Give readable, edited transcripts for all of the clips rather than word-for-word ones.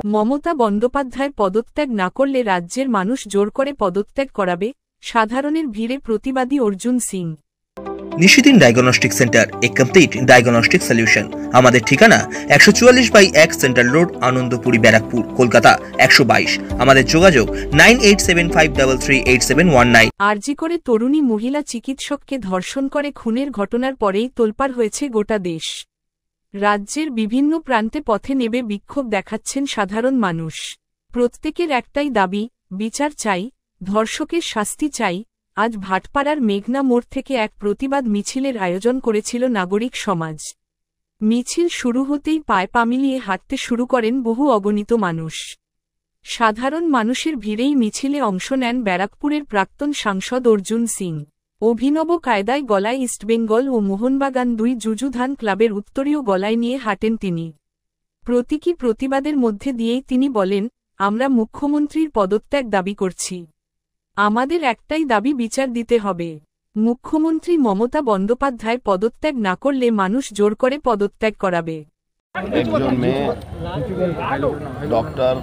মমতা বন্দ্যোপাধ্যায় পদত্যাগ না করলে রাজ্যের মানুষ জোর করে পদত্যাগ করাবে, সাধারণের ভিড়ে প্রতিবাদী Arjun Singh. Nishidin diagnostic centre, a complete diagnostic solution. আমাদের ঠিকানা 144/1 সেন্ট্রাল রোড, আনন্দপুরি, ব্যারাকপুর, কলকাতা 122। আমাদের যোগাযোগ 9875338719। আরজি করে তরুণী মহিলা চিকিৎসককে ধর্ষণ করে খুনের ঘটনার পরেই তোলপাড় হয়েছে গোটা দেশ। রাজ্যের বিভিন্ন প্রান্তে পথে নেমে বিক্ষোভ দেখাচ্ছেন সাধারণ মানুষ। প্রত্যেকের একটাই দাবি, বিচার চাই, ধর্ষকের শাস্তি চাই। আজ ভাটপাড়ার মেঘনা মোড় থেকে এক প্রতিবাদ মিছিলের আয়োজন করেছিল নাগরিক সমাজ। মিছিল শুরু হতেই পায়ে পা মিলিয়ে হাঁটতে শুরু করেন বহু অগণিত মানুষ। সাধারণ মানুষের ভিড়েই মিছিলে অংশ নেন ব্যারাকপুরের প্রাক্তন সাংসদ অর্জুন সিং। অভিনব কায়দায় গলায় ইস্টবেঙ্গল ও মোহনবাগান দুই যুযুধান ক্লাবের উত্তরীয় গলায় নিয়ে হাঁটেন তিনি। প্রতীকী প্রতিবাদের মধ্যে দিয়েই তিনি বলেন, আমরা মুখ্যমন্ত্রীর পদত্যাগ দাবি করছি। আমাদের একটাই দাবি, বিচার দিতে হবে। মুখ্যমন্ত্রী মমতা বন্দ্যোপাধ্যায় পদত্যাগ না করলে মানুষ জোর করে পদত্যাগ করাবে। একজন মেয়ে ডক্টর,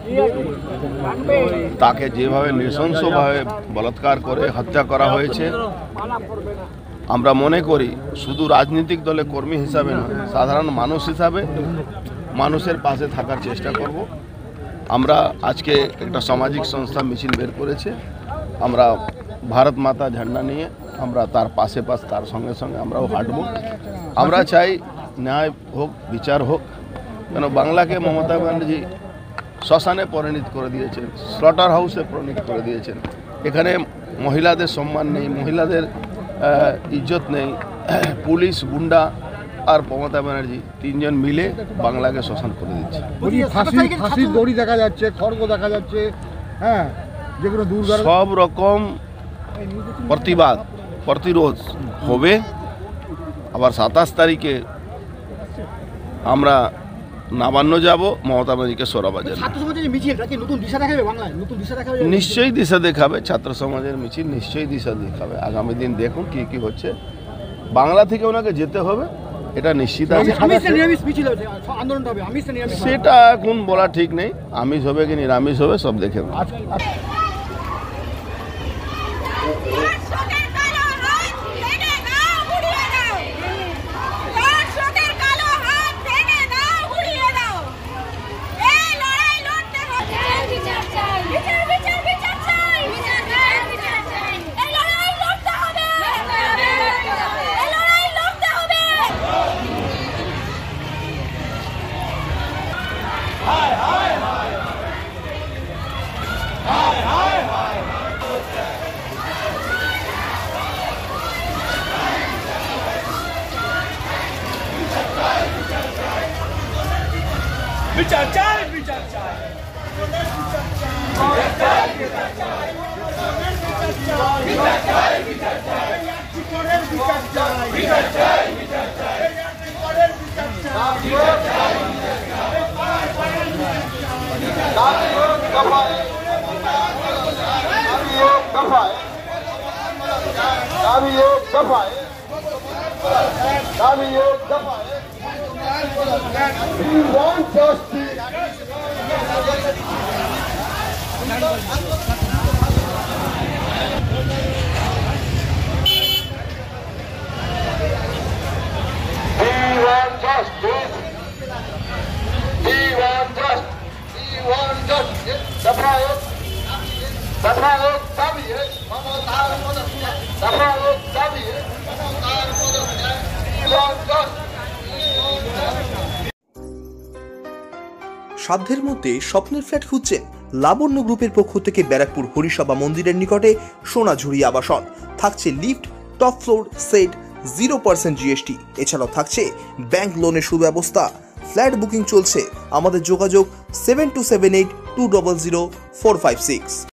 তাকে যেভাবে নৃশংসভাবে বলাৎকার করে হত্যা করা হয়েছে, আমরা মনে করি শুধু রাজনৈতিক দলের কর্মী হিসাবে না, সাধারণ মানুষ হিসাবে মানুষের পাশে থাকার চেষ্টা করব। আমরা আজকে একটা সামাজিক সংস্থা মিছিল বের করেছে। আমরা ভারত মাতা ঝান্ডা নিয়ে আমরা তার পাশে তার সঙ্গে সঙ্গে আমরাও হাঁটব। আমরা চাই ন্যায় হোক, বিচার হোক। কেন বাংলাকে মমতা ব্যানার্জি শ্মশানে পরিণত করে দিয়েছেন, স্লটার হাউসে পরিণত করে দিয়েছেন। এখানে মহিলাদের সম্মান নেই, মহিলাদের ইজ্জত নেই। পুলিশ, গুন্ডা আর মমতা ব্যানার্জি তিনজন মিলে বাংলাকে শ্মশান করে দিচ্ছে। ফাঁসির দড়ি দেখা যাচ্ছে, খড়গ দেখা যাচ্ছে, হ্যাঁ, যেগুলো সব রকম প্রতিরোধ হবে। আবার 27 তারিখে আমরা নবান্ন যাব, মমতা ব্যানার্জিকে সরাবার জন্য। নিশ্চয়ই দিশা দেখাবে, ছাত্র সমাজের মিছিল নিশ্চয়ই দিশা দেখাবে। আগামী দিন দেখুন কি কি হচ্ছে। বাংলা থেকে ওনাকে যেতে হবে, এটা নিশ্চিত আছে। সেটা এখন বলা ঠিক নেই, আমিষ হবে কি নিরামিষ হবে সব দেখে নেব। বিচার চাই, বিচার চাই, We want justice. সাধ্যের মধ্যে স্বপ্নের ফ্ল্যাট খুঁজছেন? লাবণ্য গ্রুপের পক্ষ থেকে ব্যারাকপুর হরিসভা মন্দিরের নিকটে সোনাঝুরি আবাসন। থাকছে lift, top floor, set, 0% GST। এছাড়াও থাকছে ব্যাংক লোনের সুব্যবস্থা। ফ্ল্যাট বুকিং চলছে। আমাদের যোগাযোগ 7278200456।